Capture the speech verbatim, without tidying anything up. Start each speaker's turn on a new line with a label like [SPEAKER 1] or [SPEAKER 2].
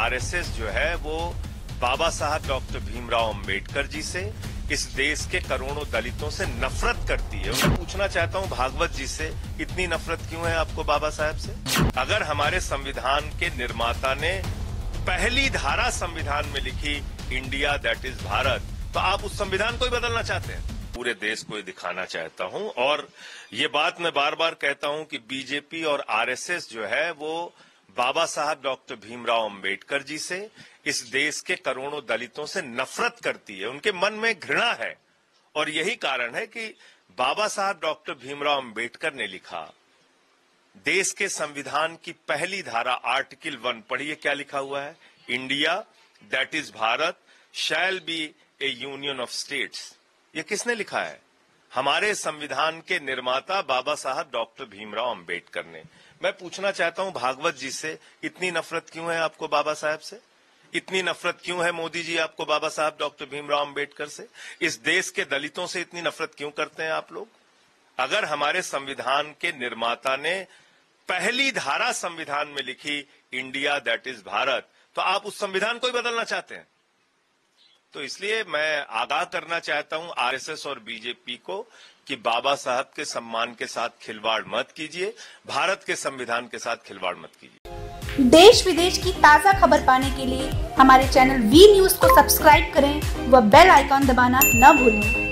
[SPEAKER 1] RSS जो है वो बाबा साहब डॉक्टर भीमराव अंबेडकर जी से, इस देश के करोड़ों दलितों से नफरत करती है। मैं पूछना चाहता हूं भागवत जी से, इतनी नफरत क्यों है आपको बाबा साहब से? अगर हमारे संविधान के निर्माता ने पहली धारा संविधान में लिखी इंडिया दैट इज भारत, तो आप उस संविधान को ही बदलना चाहते हैं? पूरे देश को दिखाना चाहता हूं और ये बात मैं बार बार कहता हूं कि बीजेपी और आरएसएस जो है वो बाबा साहब डॉक्टर भीमराव अंबेडकर जी से, इस देश के करोड़ों दलितों से नफरत करती है। उनके मन में घृणा है और यही कारण है कि बाबा साहब डॉक्टर भीमराव अंबेडकर ने लिखा, देश के संविधान की पहली धारा आर्टिकल वन पढ़िए क्या लिखा हुआ है, India that is Bharat shall be a union of states. ये किसने लिखा है? हमारे संविधान के निर्माता बाबा साहब डॉक्टर भीमराव अंबेडकर ने। मैं पूछना चाहता हूं भागवत जी से, इतनी नफरत क्यों है आपको बाबा साहब से? इतनी नफरत क्यों है मोदी जी आपको बाबा साहब डॉक्टर भीमराव अंबेडकर से? इस देश के दलितों से इतनी नफरत क्यों करते हैं आप लोग? अगर हमारे संविधान के निर्माता ने पहली धारा संविधान में लिखी इंडिया दैट इज भारत, तो आप उस संविधान को ही बदलना चाहते हैं। तो इसलिए मैं आगाह करना चाहता हूं आरएसएस और बीजेपी को कि बाबा साहब के सम्मान के साथ खिलवाड़ मत कीजिए, भारत के संविधान के साथ खिलवाड़ मत कीजिए।
[SPEAKER 2] देश विदेश की ताजा खबर पाने के लिए हमारे चैनल वी न्यूज को सब्सक्राइब करें व बेल आइकॉन दबाना न भूलें।